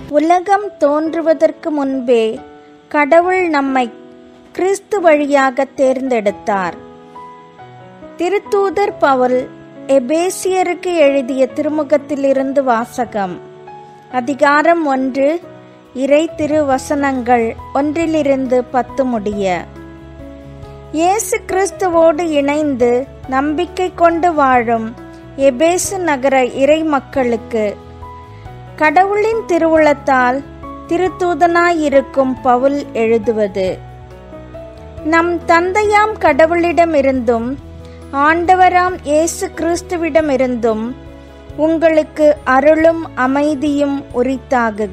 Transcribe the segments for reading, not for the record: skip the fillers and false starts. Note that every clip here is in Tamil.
உலகம் தோன்றுவதற்கு முன்பே கடவுள் நம்மை கிறிஸ்து வழியாக தேர்ந்தெடுத்தார். திருத்தூதர் பவுல் எபேசியருக்கு எழுதிய திருமுகத்திலிருந்து வாசகம். அதிகாரம் 1, இறை திருவசனங்கள் 1-10 முடிய. இயேசு கிறிஸ்துவோடு இணைந்து நம்பிக்கை கொண்டு வாழும் எபேசு நகர இறை மக்களுக்கு கடவுளின் திருவுளத்தால் திருத்தூதனாயிருக்கும் பவுல் எழுதுவது. நம் தந்தையாம் கடவுளிடமிருந்தும் ஆண்டவராம் இயேசு கிறிஸ்துவிடமிருந்தும் உங்களுக்கு அருளும் அமைதியும் உரித்தாகுக.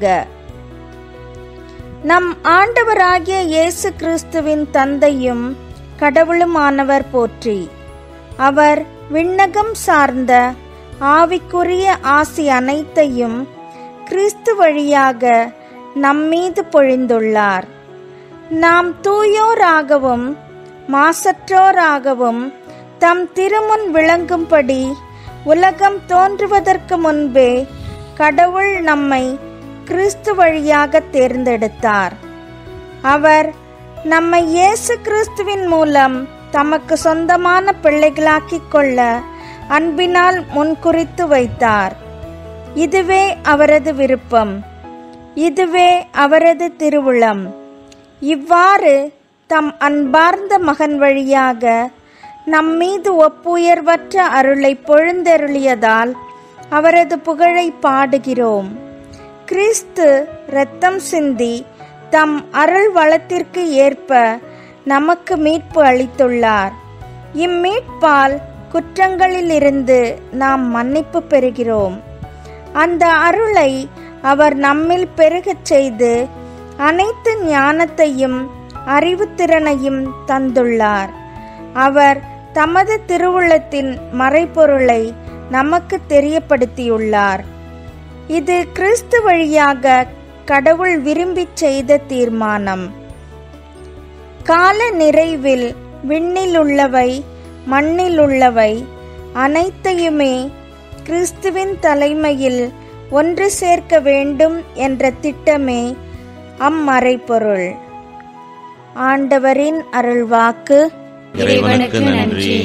நம் ஆண்டவராகிய இயேசு கிறிஸ்துவின் தந்தையும் கடவுளுமானவர் போற்றி. அவர் விண்ணகம் சார்ந்த ஆவிக்குரிய ஆசி அனைத்தையும் கிறிஸ்து வழியாக நம்மீது பொழிந்துள்ளார். நாம் தூயோராகவும் மாசற்றோராகவும் தம் திருமுன் விளங்கும்படி உலகம் தோன்றுவதற்கு முன்பே கடவுள் நம்மை கிறிஸ்து வழியாக தேர்ந்தெடுத்தார். அவர் நம்மை இயேசு கிறிஸ்துவின் மூலம் தமக்கு சொந்தமான பிள்ளைகளாக்கிக் கொள்ள அன்பினால் முன்குறித்து வைத்தார். இதுவே அவரது விருப்பம், இதுவே அவரது திருவுளம். இவ்வாறு தம் அன்பார்ந்த மகன் வழியாக நம்மீது ஒப்புயர்வற்ற அருளை பொழுந்தருளியதால் அவரது புகழை பாடுகிறோம். கிறிஸ்து இரத்தம் சிந்தி தம் அருள் வளத்திற்கு ஏற்ப நமக்கு மீட்பு அளித்துள்ளார். இம்மீட்பால் குற்றங்களிலிருந்து நாம் மன்னிப்பு பெறுகிறோம். அந்த அருளை அவர் நம்மில் பெருகச் செய்து அனைத்து ஞானத்தையும் அறிவுத்திறனையும் தந்துள்ளார். அவர் தமது திருவுளத்தின் மறைபொருளை நமக்கு தெரியப்படுத்தியுள்ளார். இது கிறிஸ்து வழியாக கடவுள் விரும்பிச் செய்த தீர்மானம். கால நிறைவில் விண்ணில் உள்ளவை மண்ணில் உள்ளவை அனைத்தையுமே கிறிஸ்துவின் தலைமையில் ஒன்று சேர்க்க வேண்டும் என்ற திட்டமே அம்மறைபொருள். ஆண்டவரின் அருள்வாக்கு. இறைவனுக்கு நன்றி.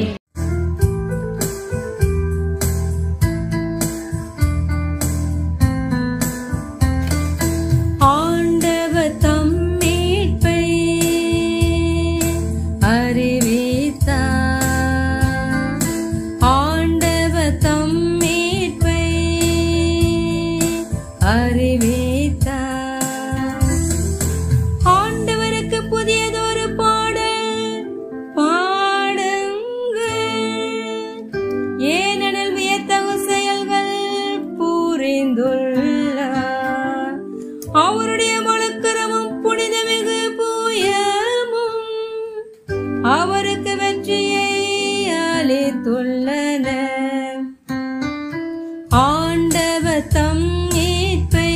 ஆண்டவர் தம் மீட்பை அறிவித்தார். ஆண்டவர் தம் மீட்பை அறிவித்தார். ஆண்டவருக்கு புதியதொரு பாடல் பாடுங்கள், ஏனெனில் வியத்தகு செயல்கள் புரிந்துள்ளார். அவருடைய வழக்கரமும் புனிதமிகு புயமும் அவருக்கு வெற்றியை அளித்துள்ளன. ஆண்டவர் தம் மீட்பை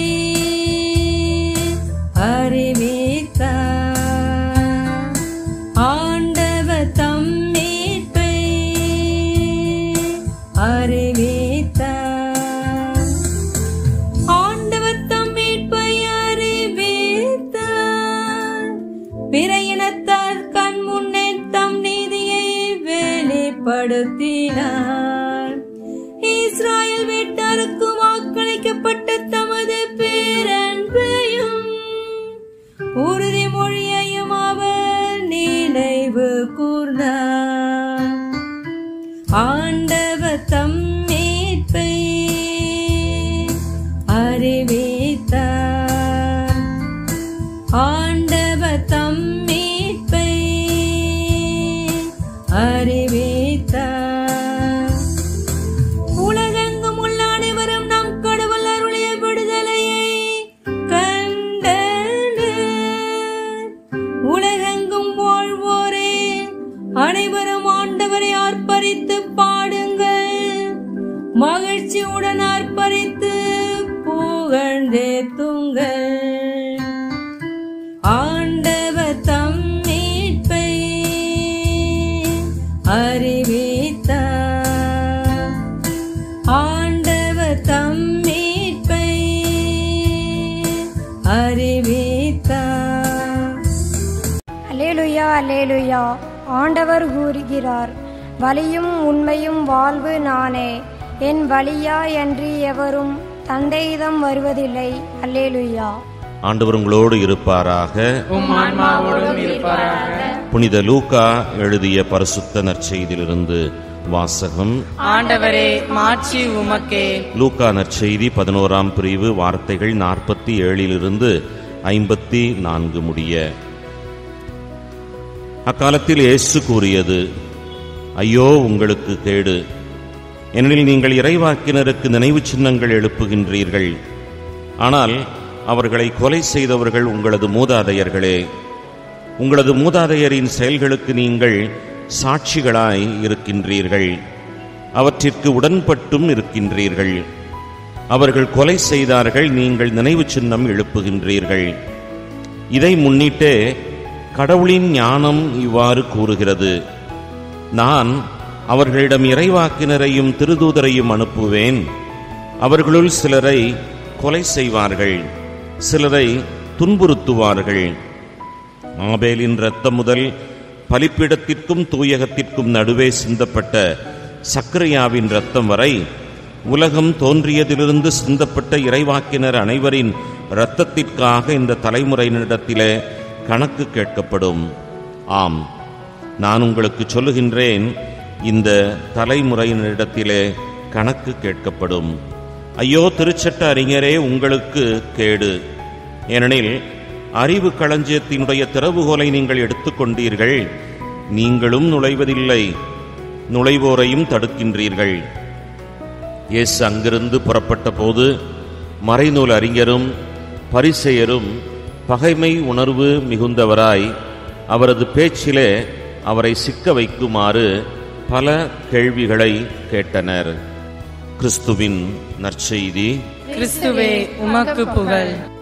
அறிவித்தார். ஆண்டவர் தம் மீட்பை அறிவித்தார். ஆண்டவர் தம் மீட்பை அறிவித்தார். பிற இனத்தார் கண் முன்னே தம் நீதியை வெளிப்படுத்தினார். இஸ்ராயல் வீட்டாருக்கு வாக்களிக்கப்பட்ட தமது பேரன்பையும் உறுதிமொழியையும் அவர் நினைவு கூர்ந்தார். ஆண்டவர் தம் மீட்பை அறிவித்தார். ஆண்டவர் தம் மீட்பை அறிவித்தார். உலகெங்கும் உள்ள அனைவரும் நம் கடவுள் அருளிய விடுதலையை கண்டனர். உலகெங்கும் வாழ்வோரே அனைவரும் ஆண்டவரை ஆர்ப்பரித்து பாடுங்கள், மகிழ்ச்சியுடன் ஆர்ப்பரித்து புகழ்ந்தேத்துங்கள். ஆண்டவர் தம் மீட்பை அறிவித்தார். ஆண்டவர் தம் மீட்பை அல்லேலுயா. ஆண்டவர் கூறுகிறார், வழியும் உண்மையும் வாழ்வு நானே, என் வழியா அன்றி எவரும் தந்தையிடம் வருவதில்லை. அல்லேலுயா. ஆண்டவர் உங்களோடு இருப்பாராக. உம் ஆன்மாவோடும் இருப்பாராக. புனித லூக்கா எழுதிய பரிசுத்த நற்செய்தியிலிருந்து வாசகம். ஆண்டவரே, மாட்சி உமக்கே. லூக்கா நற்செய்தி 11ஆம் பிரிவு வார்த்தைகள் 47 54 முடிய. அக்காலத்தில் இயேசு கூறியது, ஐயோ உங்களுக்கு கேடு, ஏனெனில் நீங்கள் இறைவாக்கினருக்கு நினைவு சின்னங்கள் எழுப்புகின்றீர்கள், ஆனால் அவர்களை கொலை செய்தவர்கள் உங்களது மூதாதையர்களே. உங்களது மூதாதையரின் செயல்களுக்கு நீங்கள் சாட்சிகளாய் இருக்கின்றீர்கள், அவற்றிற்கு உடன்பட்டும் இருக்கின்றீர்கள். அவர்கள் கொலை செய்தார்கள், நீங்கள் நினைவு சின்னம் எழுப்புகின்றீர்கள். இதை முன்னிட்டே கடவுளின் ஞானம் இவ்வாறு கூறுகிறது, நான் அவர்களிடம் இறைவாக்கினரையும் திருதூதரையும் அனுப்புவேன். அவர்களுள் சிலரை கொலை செய்வார்கள், சிலரை துன்புறுத்துவார்கள். ஆபேலின் இரத்தம் முதல் பலிப்பீடத்திற்கும் தூயகத்திற்கும் நடுவே சிந்தப்பட்ட சக்கரையாவின் இரத்தம் வரை உலகம் தோன்றியதிலிருந்து சிந்தப்பட்ட இறைவாக்கினர் அனைவரின் இரத்தத்திற்காக இந்த தலைமுறையினரிடத்திலே கணக்கு கேட்கப்படும். ஆம், நான் உங்களுக்கு சொல்லுகின்றேன், இந்த தலைமுறையினரிடத்திலே கணக்கு கேட்கப்படும். ஐயோ திருச்சட்ட அறிஞரே, உங்களுக்கு கேடு, ஏனெனில் அறிவு களஞ்சியத்தினுடைய திறவுகோலை நீங்கள் எடுத்துக்கொண்டீர்கள், நீங்களும் நுழைவதில்லை, நுழைவோரையும் தடுக்கின்றீர்கள். இயேசு அங்கிருந்து புறப்பட்ட போது மறைநூல் அறிஞரும் பரிசேயரும் பகைமை உணர்வு மிகுந்தவராய் அவரது பேச்சிலே அவரை சிக்க வைக்குமாறு பல கேள்விகளை கேட்டனர். கிறிஸ்துவின் நற்செய்தி. கிறிஸ்துவே, உமக்கு புகழ்.